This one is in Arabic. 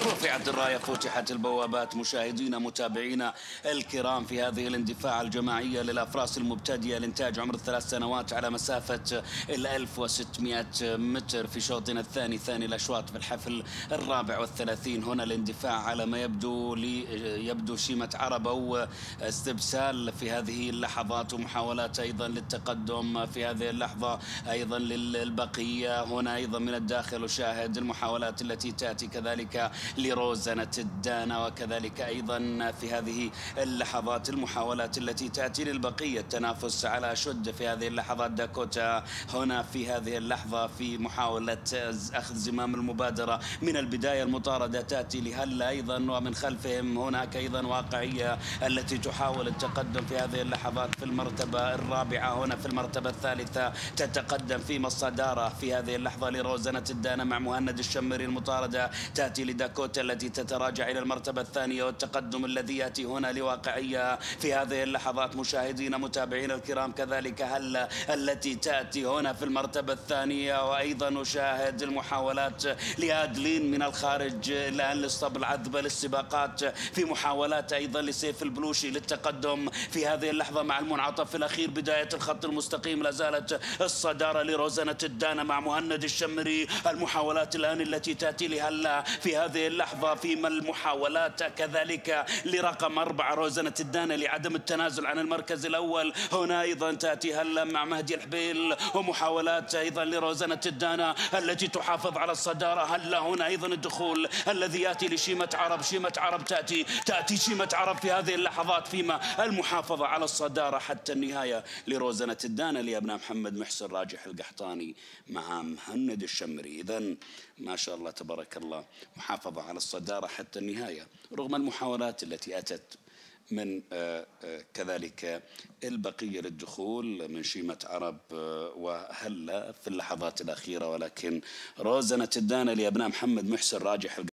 رفعت الراية، فتحت البوابات. مشاهدينا متابعينا الكرام، في هذه الاندفاع الجماعية للأفراس المبتدئة لإنتاج عمر الثلاث سنوات على مسافة 1600 متر في شوطنا الثاني، ثاني الأشواط في الحفل الرابع والثلاثين. هنا الاندفاع على ما يبدو شيمة عرب أو استبسال في هذه اللحظات، ومحاولات أيضا للتقدم في هذه اللحظة أيضا للبقية. هنا أيضا من الداخل أشاهد المحاولات التي تأتي كذلك لروزنة الدانا، وكذلك أيضا في هذه اللحظات المحاولات التي تأتي للبقية. التنافس على شد في هذه اللحظات. داكوتا هنا في هذه اللحظة في محاولة أخذ زمام المبادرة من البداية. المطاردة تأتي لهلا أيضا، ومن خلفهم هناك أيضا واقعية التي تحاول التقدم في هذه اللحظات في المرتبة الرابعة. هنا في المرتبة الثالثة تتقدم في الصدارة في هذه اللحظة لروزنة الدانا مع مهند الشمري. المطاردة تأتي لداكوتا التي تتراجع إلى المرتبة الثانية، والتقدم الذي يأتي هنا لواقعية في هذه اللحظات. مشاهدينا متابعينا الكرام، كذلك هلا التي تأتي هنا في المرتبة الثانية. وأيضا نشاهد المحاولات لأدلين من الخارج الآن للصبل عذبة للسباقات، في محاولات أيضا لسيف البلوشي للتقدم في هذه اللحظة مع المنعطف الأخير. بداية الخط المستقيم لا زالت الصدارة لروزنة الدانا مع مهند الشمري. المحاولات الآن التي تأتي لهلا في هذه اللحظة، فيما المحاولات كذلك لرقم 4 روزنة الدانا لعدم التنازل عن المركز الأول. هنا أيضا تأتي هلا مع مهدي الحبيل، ومحاولات أيضا لروزنة الدانا التي تحافظ على الصدارة. هلا هنا أيضا الدخول الذي يأتي لشيمة عرب. شيمة عرب تأتي شيمة عرب في هذه اللحظات، فيما المحافظة على الصدارة حتى النهاية لروزنة الدانا لأبناء محمد محسن راجح القحطاني مع مهند الشمري. إذن ما شاء الله تبارك الله، محافظة على الصدارة حتى النهاية رغم المحاولات التي أتت من كذلك البقية للدخول من شيمة عرب وهلا في اللحظات الأخيرة. ولكن روزنة الدانا لأبناء محمد محسن راجح